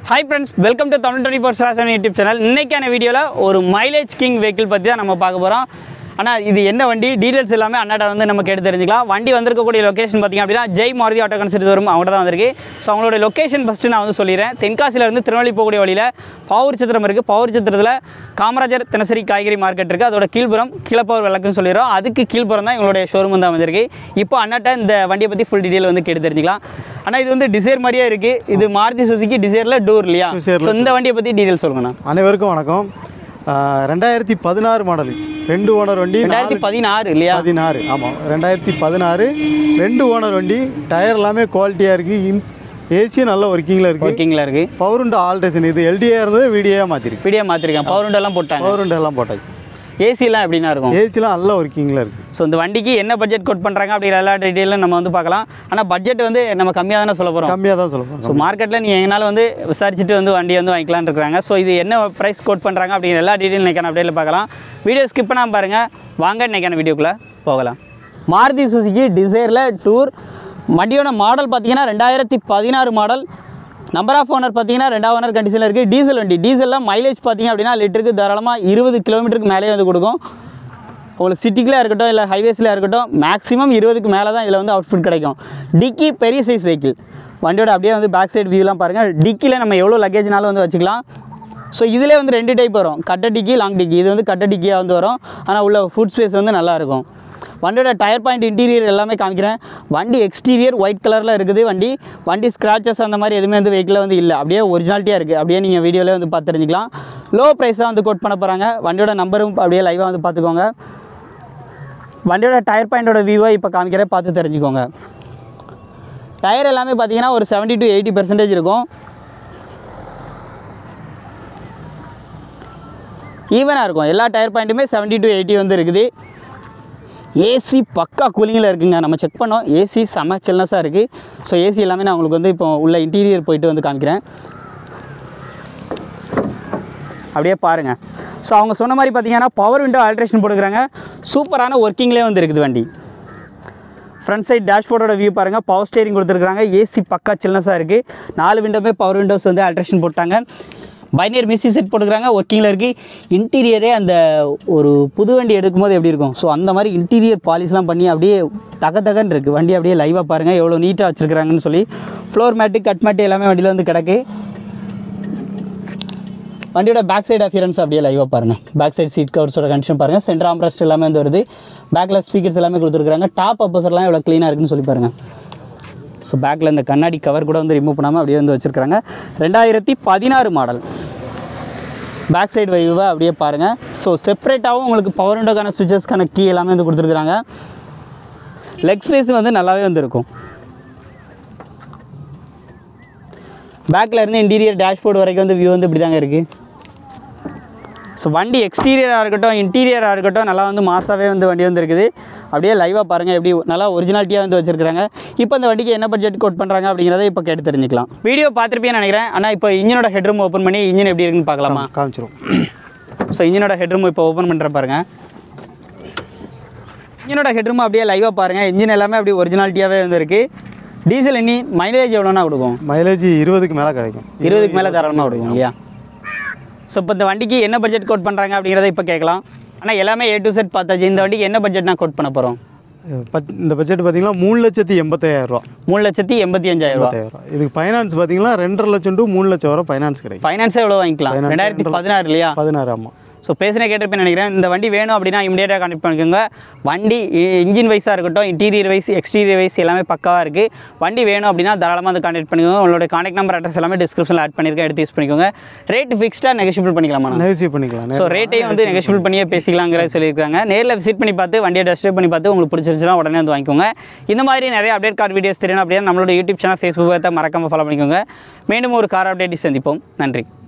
Hi friends, welcome to 24/7 YouTube channel. இன்னைக்கான வீடியோல ஒரு மைலேஜ் கிங் வெஹிக்கிள் பத்தி தான் நம்ம பார்க்க போறோம். ஆனா இது என்ன வண்டி டீடைல்ஸ் எல்லாமே அண்ணாட வந்து நம்ம கேட்டு தெரிஞ்சுக்கலாம். வண்டி வந்திருக்கக்கூடிய லொகேஷன் பாத்தீங்க அப்படினா ஜெய் மாருதி ஆட்டோ கன்சல்ட் வரும் அவங்கட தான் வந்திருக்கு. சோ அவங்களோட லொகேஷன் ஃபர்ஸ்ட் நான் வந்து சொல்லிறேன். தென்காசில இருந்து திருநெல்வேலி போகக்கூடிய வழியில பவர் சத்திரம் இருக்கு. பவர் சத்திரத்துல காமராஜர் தினசரி காய்கறி மார்க்கெட் இருக்கு. அதோட கீழ்புறம் கீழப்பவர் விளக்குன்னு சொல்லிறோம். அதுக்கு கீழ்புறம் தான் இவங்களுடைய ஷோரூம் வந்து அமைஞ்சிருக்கு. இப்போ அண்ணாட்ட இந்த வண்டியை பத்தி ஃபுல் டீடைல் வந்து கேட்டு தெரிஞ்சுக்கலாம். ஆனா இது வந்து டிசைர் மாதிரியே இருக்கு. இது மாருதி சுசுகி டிசைர்ல டூர் இல்லையா? சோ இந்த வண்டியை பத்தி டீடைல் சொல்லுங்கண்ணா. அனைவருக்கும் வணக்கம். 2016 மாடல் 2 ஓனர் வண்டி. 2016 இல்லையா? 16 ஆமாம் 2016 2 ஓனர் வண்டி. டயர் எல்லாமே குவாலிட்டியாக இருக்குது. ஏசியும் நல்ல ஒர்க்கிங்கில் இருக்குது. Power window alteration. இது எல்டிஏ இருந்தது விடிஏ மாற்றிருக்கேன். பவர் விண்டோ எல்லாம் போட்டாச்சு. ஏசிலாம் எப்படின்னா இருக்கும்? ஏசிலாம் நல்ல ஒர்க்கிங்கில் இருக்குது. ஸோ இந்த வண்டிக்கு என்ன பட்ஜெட் கோட் பண்ணுறாங்க அப்படிங்கிற எல்லா டீட்டெயிலும் நம்ம வந்து பார்க்கலாம். ஆனால் பட்ஜெட் வந்து நம்ம கம்மியாக தானே சொல்ல போகிறோம். கம்மியாக தான் சொல்ல போகிறோம். ஸோ மார்க்கெட்டில் நீங்கள் எங்களால் வந்து விசாரிச்சுட்டு வந்து வண்டி வந்து வாங்கிக்கலான்னு இருக்கிறாங்க. ஸோ இது என்ன ப்ரைஸ் கோட் பண்ணுறாங்க அப்படிங்கிற எல்லா டீட்டெயில் இன்றைக்கான அப்டேட்டில் பார்க்கலாம். வீடியோ ஸ்கிப் பண்ணாமல் பாருங்கள். வாங்க இன்றைக்கான வீடியோக்குள்ளே போகலாம். மாருதி சுசுகி டிசைரில் டூர் வண்டியோட மாடல் பார்த்தீங்கன்னா 2016 மாடல். நம்பர் ஆஃப் ஓனர் பார்த்தீங்கன்னா 2வது ஓனர் கண்டிஷனில் இருக்குது. டீசல் வண்டி. டீசலில் மைலேஜ் பார்த்தீங்க அப்படின்னா லிட்டருக்கு தாராளமாக 20 கிலோமீட்டருக்கு மேலே வந்து கொடுக்கும். உங்களுக்கு சிட்டிக்குள்ளே இருக்கட்டும் இல்லை ஹைவேஸில் இருக்கட்டும் மேக்ஸிமம் 20க்கு மேலே தான் இதில் வந்து அவுட்ஃபுட் கிடைக்கும். டிக்கி பெரிய சைஸ் வெஹிக்கிள். வண்டியோட அப்படியே வந்து பேக் சைடு வியூலாம் பாருங்கள். டிக்கியில் நம்ம எவ்வளோ லக்கேஜ்னாலும் வந்து வச்சுக்கலாம். ஸோ இதிலே வந்து 2 டைப் வரும். கட்ட டிக்கி, லாங் டிக்கி. இது வந்து கட்ட டிக்கியாக வந்து வரும். ஆனால் உள்ள ஃபுட் ஸ்பேஸ் வந்து நல்லாயிருக்கும். வண்டியோட டயர் பாயிண்ட் இன்டீரியர் எல்லாமே காமிக்கிறேன். வண்டி எக்ஸ்டீரியர் ஒயிட் கலரில் இருக்குது. வண்டி ஸ்க்ராச்சஸ் அந்த மாதிரி எதுவுமே வந்து வெஹிக்கில் வந்து இல்லை. அப்படியே ஒரிஜினாலிட்டியாக இருக்குது. அப்படியே நீங்கள் வீடியோவில் வந்து பார்த்து தெரிஞ்சுக்கலாம். லோ ப்ரைஸாக வந்து கோட் பண்ண போகிறாங்க. வண்டியோட நம்பரும் அப்படியே லைவாக வந்து பார்த்துக்கோங்க. வண்டியோட டயர் பாயிண்டோட வியூவை இப்போ காமிக்கிறேன், பார்த்து தெரிஞ்சுக்கோங்க. டயர் எல்லாமே பார்த்தீங்கன்னா ஒரு 70 to 80% இருக்கும். ஈவனாக இருக்கும். எல்லா டயர் பாயிண்ட்டுமே 70 to 80 வந்து இருக்குது. ஏசி பக்கா கூலிங்கில் இருக்குங்க. நம்ம செக் பண்ணோம். ஏசி செம சில்னஸாக இருக்குது. ஸோ ஏசி எல்லாமே நான் உங்களுக்கு வந்து இப்போ உள்ள இன்டீரியர் போயிட்டு வந்து காமிக்கிறேன். அப்படியே பாருங்கள். ஸோ அவங்க சொன்ன மாதிரி பார்த்தீங்கன்னா பவர் விண்டோ ஆல்ட்ரேஷன் போட்டுக்கிறாங்க. சூப்பரான ஒர்க்கிங்லேயே வந்து இருக்குது வண்டி. ஃப்ரண்ட் சைட் டேஷ்போர்டோட வியூ பாருங்கள். பவர் ஸ்டேரிங் கொடுத்துருக்காங்க. ஏசி பக்கா சில்னஸாக இருக்குது. 4 விண்டோமே பவர் விண்டோஸ் வந்து ஆல்ட்ரேஷன் போட்டாங்க. பைனர் மியூசிக் செட் போட்டுக்கிறாங்க. ஒர்க்கிங்கில் இருக்குது. இன்டீரியரே அந்த ஒரு புது வண்டி எடுக்கும்போது எப்படி இருக்கும், ஸோ அந்த மாதிரி இன்டீரியர் பாலிஷ்லாம் பண்ணி அப்படியே தகன்னு இருக்குது. வண்டி அப்படியே லைவாக பாருங்கள் எவ்வளோ நீட்டாக வச்சுருக்காங்கன்னு சொல்லி. ஃப்ளோர் மேட்டு, கட் மேட்டு எல்லாமே வண்டியில் வந்து கிடக்கு. வண்டியோட பேக் சைடு அஃபியரன்ஸ் அப்படியே லைவாக பாருங்கள். பேக் சைடு சீட் கவர்ஸோட கண்டிஷன் பாருங்கள். சென்டர் ஆம்ரெஸ்ட் எல்லாமே வந்து வருது. பேக்கில் ஸ்பீக்கர்ஸ் எல்லாமே கொடுத்துருக்காங்க. டாப் அப்போசர்லாம் எவ்வளோ க்ளீனாக இருக்குன்னு சொல்லி பாருங்கள். ஸோ பேக்கில் இந்த கண்ணாடி கவர் கூட வந்து ரிமூவ் பண்ணாமல் அப்படியே வந்து வச்சுருக்காங்க. 2016 மாடல். பேக் சைடு வைவை அப்படியே பாருங்கள். ஸோ செப்பரேட்டாகவும் உங்களுக்கு பவர் விண்டோக்கான ஸ்விட்சஸ்க்கான கீ எல்லாமே வந்து கொடுத்துருக்குறாங்க. லெக் ஸ்பேஸ் வந்து நல்லாவே வந்து இருக்கும். பேக்கில் இருந்து இன்டீரியர் டேஷ்போர்டு வரைக்கும் வந்து வியூ வந்து இப்படி தாங்க இருக்குது. ஸோ வண்டி எக்ஸ்டீரியராக இருக்கட்டும் இன்டீரியராக இருக்கட்டும் நல்லா வந்து மாசாவே வந்து வண்டி வந்து இருக்குது. அப்படியே லைவாக பாருங்கள் எப்படி நல்லா ஒரிஜினாலிட்டியாக வந்து வச்சுருக்காங்க. இப்போ இந்த வண்டிக்கு என்ன பட்ஜெட் கோட் பண்ணுறாங்க அப்படிங்கிறத இப்போ கேட்டு தெரிஞ்சுக்கலாம். வீடியோ பார்த்துருப்பேன்னு நினைக்கிறேன். ஆனால் இப்போ இன்ஜினோட ஹெட்ரூம் ஓப்பன் பண்ணி இன்ஜின் எப்படி இருக்குன்னு பார்க்கலாமா? காமிச்சிரும். ஸோ இன்ஜினோட ஹெட்ரூம் இப்போ ஓப்பன் பண்ணுற பாருங்கள். இன்ஜினோட ஹெட்ரூம் அப்படியே லைவாக பாருங்கள். இன்ஜின் எல்லாமே அப்படியே ஒரிஜினாலிட்டியாகவே வந்து இருக்குது. டீசல் எண்ணி மைலேஜ் எவ்வளோனா கொடுக்கும்? மைலேஜ் 20க்கு மேலே கிடைக்கும். 20க்கு மேலே தாராளமாக கொடுக்கும் இல்லையா? ஸோ இப்போ இந்த வண்டிக்கு என்ன பட்ஜெட் கோட் பண்ணுறாங்க அப்படிங்கிறத இப்போ கேட்கலாம். ஆனால் எல்லாமே A to Z பார்த்தாச்சு. இந்த வண்டிக்கு என்ன பட்ஜெட் நான் கோட் பண்ண போகிறோம்? இந்த பட்ஜெட் பார்த்தீங்கன்னா 3,85,000 ரூபா. 3,85,000. இதுக்கு ஃபைனான்ஸ் பார்த்தீங்கன்னா 2.5 லட்சம் to 3 லட்சம் வரை ஃபைனான்ஸ் கிடைக்கும். ஃபைனான்ஸே எவ்வளோ வாங்கிக்கலாம்? 2016 இல்லையா? 16 ஆமாம். ஸோ பேசினே கேட்டிருப்பேன் நினைக்கிறேன். இந்த வண்டி வேணும் அப்படின்னா இமீடியட்டாக கான்டெக்ட் பண்ணிக்கோங்க. வண்டி இன்ஜின் வைஸாக இருக்கட்டும் இன்டீரியர் வைஸ் எக்ஸ்டீரியர் வைஸ் எல்லாமே பக்காவாக இருக்குது. வண்டி வேணும் அப்படின்னா தாராளமாக வந்து கான்டெக்ட் பண்ணிக்கோங்க. உங்களோட கான்டெக்ட் நம்பர் அட்ரஸ் எல்லாமே டிஸ்கிரிப்ஷனில் ஆட் பண்ணியிருக்கேன். எடுத்து யூஸ் பண்ணிக்கோங்க. ரேட் ஃபிக்ஸ்டாக நெகோஷியபிள் பண்ணிக்கலாமா? நெகோஷியபிள் பண்ணிக்கலாம். ஸோ ரேட்டையும் வந்து நெகோஷியபிள் பண்ணியே பேசிக்கலாங்கிற சொல்லியிருக்காங்க. நேரில் விசிட் பண்ணி பார்த்து வண்டியை டெஸ்ட் பண்ணி பார்த்து உங்களுக்கு பிடிச்சிருச்சுன்னா உடனே வந்து வாங்கிக்கோங்க. இந்த மாதிரி நிறைய அப்டேட் கார் வீடியோஸ் தெரியணும் அப்படின்னா நம்மளோட யூடியூப் சேனல் ஃபேஸ்புக் மறக்காமல் ஃபாலோ பண்ணிக்கோங்க. மீண்டும் ஒரு கார் அப்டேட் சந்திப்போம். நன்றி.